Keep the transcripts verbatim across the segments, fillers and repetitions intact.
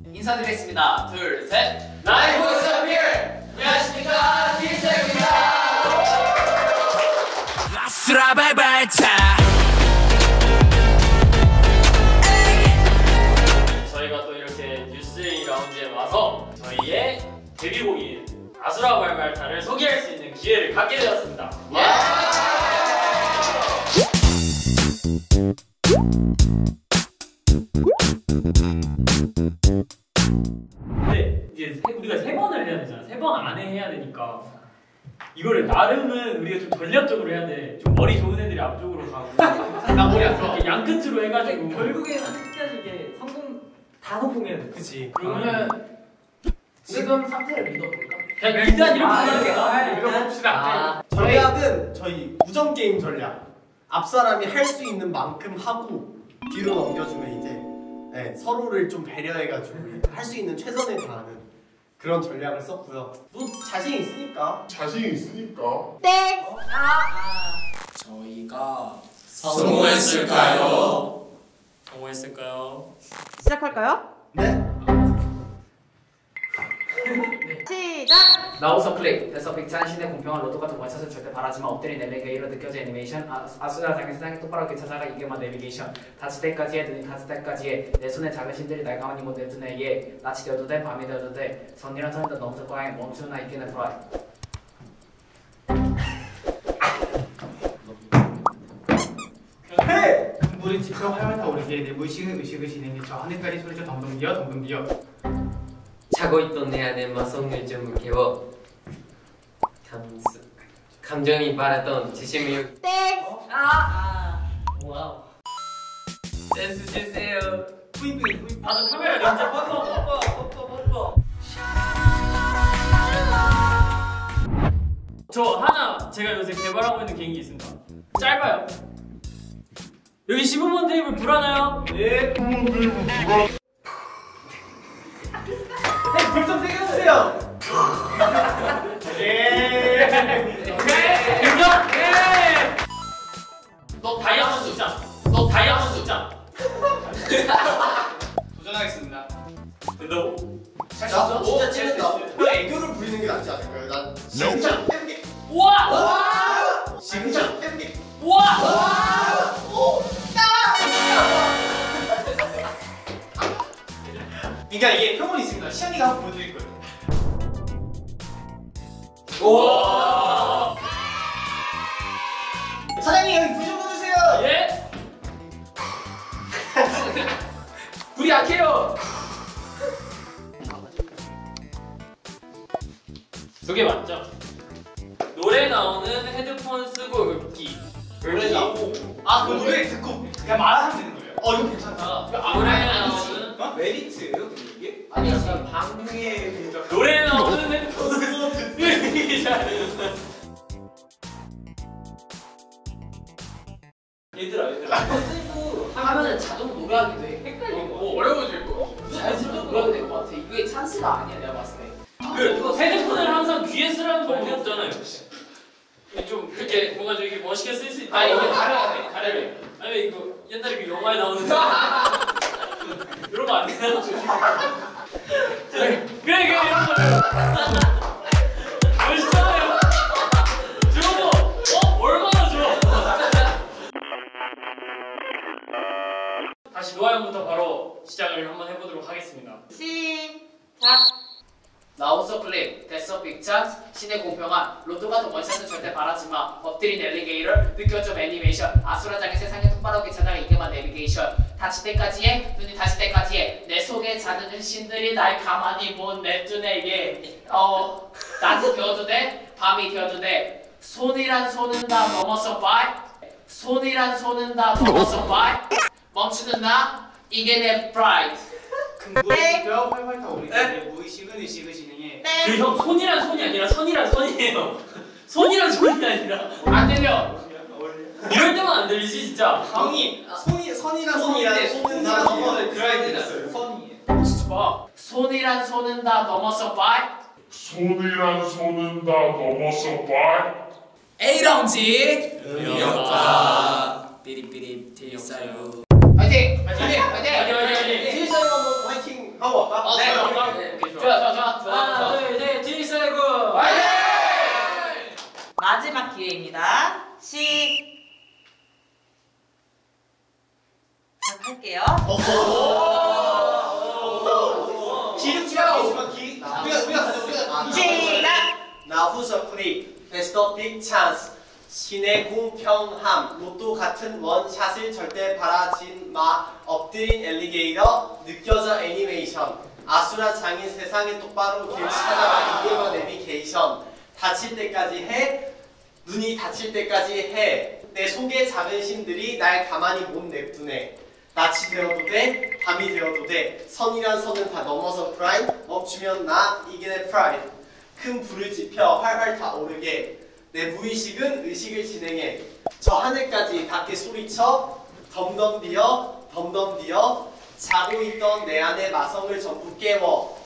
인사드리겠습니다. 둘, 셋. 나의 보이스 어필! 안녕하십니까, 디스입니다. 저희가 또 이렇게 뉴스 이 라운지에 와서 저희의 데뷔곡인 아수라발발타를 소개할 수 있는 기회를 갖게 되었습니다. 근데 이제 세, 우리가 세 번을 해야 되잖아. 세 번 안에 해야 되니까 이거를 나름은 우리가 좀 전략적으로 해야 돼. 좀 머리 좋은 애들이 앞쪽으로 가고 나 머리 안 좋아. 양 끝으로 해가지고 결국에는 끝까지 이게 성공 다 성공해야 돼. 그치. 그러면 지금 상태를 믿어볼까? 그냥 일단 이렇게 하는 거 믿어봅시다. 전략은 저희 우정 게임 전략. 앞 사람이 할 수 있는 만큼 하고 뒤로 넘겨주면 이제 네, 서로를 좀 배려해가지고 할 수 있는 최선을 다하는 그런 전략을 썼고요. 뭐 자신 있으니까. 자신 있으니까. 네. 아, 아. 저희가 성공했을까요? 성공했을까요? 시작할까요? 네. 시작! 나우서 클릭, 데서 빅찬 신의 공평한 로또 같은 원샷은 절대 바라지만 엎드린 엘레가 이로 느껴져 애니메이션 아, 아수라 장의 세상에 똑바로 이렇게 찾아가 이게만 내비게이션 다칠 때까지 해 눈이 닿을 때까지 해 내 손에 작은 신들이 날 가만히 못 내두네 예 낮이 되어도 돼 밤이 되어도 돼 선이란 선이다 넘을 거야 멈추나 있기는 프라이 해! 우리 지표 활활타 오르게 내부의식은 의식을 진행해 저 하늘까지 소리쳐 덩덩 기어 덩덩 기어 자고 있던 내 안에 마성을 좀 깨워 감수, 감정이 바랐던 지심을 땡! 아! 와우 댄스 주세요. 뿌이뿌이 뿌이뿌이. 다들 카메라 렌즈 뻗어 뻗어 뻗어 뻗어 저 하나 제가 요새 개발하고 있는 개인기 있습니다. 짧아요. 여기 십오 번 테이블 불하나요? 네. 불 좀 세게 해주세요. 예. 오케이. 됐죠? 예. 너 다이아몬드 숫자. 너 다이아몬드 숫자. 도전하겠습니다. 된다고? 자, 진짜 찌른다. 그 애교를 부리는 게 낫지 않을까요? 난 진짜 해볼게. 우와! 와! 진짜 해볼게. 우와! 와! 오! 그러니까 이게 표본이 있습니다. 시연이가 한번 보여드릴 거예요. 우와! 사장님 여기 불 좀 꺼주세요. 예? 불이 약해요. 두 개 맞죠? 노래 나오는 헤드폰 쓰고 읊기. 노래 나오고. 아, 그 노래 듣고 그냥 말하면 되는 거예요. 어, 이거 괜찮다. 아, 노래 나오는 어? 메리트예요? 이게? 아니 약간 방해 공작. 노래 나오는 헤드폰 쓰고 읊기 잘해요. 얘들아 얘들아 쓰고 하면은 자동 노래하게 돼. 헷갈리고 뭐 어려워질 거. 자연스럽게 노래하게 될 것 같아. 이게 찬스가 아니야 내가 봤을 때. 그 헤드폰을 항상 귀에 쓰라는 법이 없잖아요. 좀 이렇게 뭔가 좀 이렇게 멋있게 쓸 수 있다. 아 이게 가려야 돼. 가려야 돼. 아니 이거 옛날에 그 영화에 나오는 이런 거 안 되나? 그래 그래 이런 거 멋있잖아요. 저거 어 얼마나 좋아. 다시 노아 형부터 바로 시작을 한번 해보도록 하겠습니다. 시작! 나우서 클립, 데서 빅찬, 신의 공평한 로또 같은 원샷은 절대 바라지마 엎드린 엘리게이터, 느껴져 애니메이션 아수라장의 세상에 똑바로 찾아가 이게만 내비게이션 다칠 때까지 해, 눈이 닿을 때까지 해 내 속에 자는 신들이 날 가만히 못 내두네 예. 어, 낮이 되어도 돼, 밤이 되어도 돼 손이란 손은 다 넘어서 봐 손이란 손은 다 넘어서 봐 멈추는 나, 이게 내 프라이드 근거의 지표 활활타 오르게 내부의식은 의식을 진행해 땡! 그 형 손이란 손이 아니라 선이란 선이에요. 손이란 손이 아니라 안 들려. 이럴 때만 안 들리지 진짜. 형이 손이 선이랑 손인데 손이랑 손은 다 다 넘어를 넘어를 들어야 들어야 되겠어요. 선이. 진짜 봐. 손이란 손은 다 넘어서 봐. 손이란 손은 다 넘어서 봐. A 라운지 음역과 삐리삐리 티사이브 화이팅! 화이팅! 화이팅! 화이팅! 지휘사님 한번 화이팅. 하고 갈까? 어, 네. 좋아, 좋아. 네. 오케이, 좋아, 좋아, 좋아, 좋아. 하나 둘셋 디세구 마지막 기회입니다. 시. 시작할게요. 기름치가 있으면 기. 우리가 우리가 가자 우리가. 시작. 나후서 프리 베스트 빅 찬스. 신의 공평함. 로또 같은 원샷을 절대 바라진 마. 엎드린 엘리게이터. 느껴져 애니메이션. 아수라 장인 세상에 똑바로 길 찾아라. 이게만 내비게이션. 다칠 때까지 해. 눈이 다칠 때까지 해. 내 속에 작은 신들이 날 가만히 못 냅두네. 낯이 되어도 돼, 밤이 되어도 돼. 선이란 선은 다 넘어서 프라이드. 멈추면 나 이게 프라이드. 큰 불을 지펴 활활 타오르게. 내 무의식은 의식을 진행해. 저 하늘까지 닿게 소리쳐. 덤덤디어 덤덤디어. 자고 있던 내 안의 마성을 전부 깨워.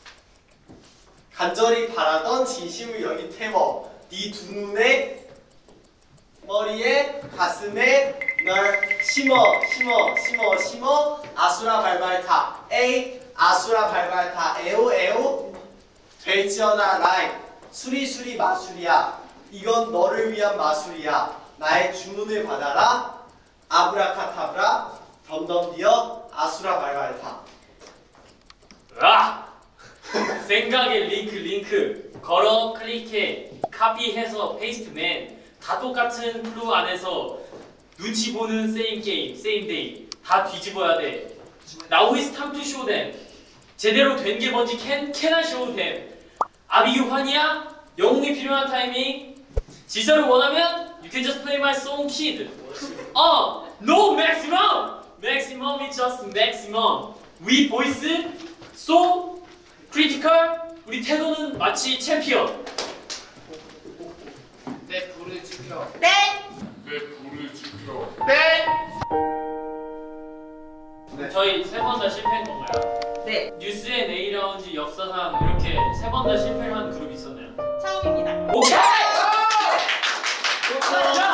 간절히 바라던 진심을 여기 태워. 네 두 눈에 머리에 가슴에 널 심어 심어 심어 심어. 아수라 발발타 에이 아수라 발발타 에오 에오. 될지어다 라이. 수리수리 마술이야. 이건 너를 위한 마술이야. 나의 주문을 받아라. 아브라카타브라 덤덤디어 아수라 발발타. 아! 생각에 링크 링크 걸어 클릭해 카피해서 페이스트맨. 다 똑같은 플루 안에서 눈치 보는 세임 게임 세임 데이. 다 뒤집어야 돼. Now is time to show them. 제대로 된 게 뭔지 can can I show them. 아비규 환이야? 영웅이 필요한 타이밍. 지서를 원하면 you can just play my song kid. 어, no maximum. Maximum is just maximum. We voice so critical. 우리 태도는 마치 챔피언. 내 불을 지켜. 땡. 내 불을 지켜. 네. 저희 세 번 다 실패한 건가요? 네. 뉴스의 네이라운지 역사상 이렇게 세 번 다 실패를 한 그룹이 있었나요? 처음입니다. 오케이!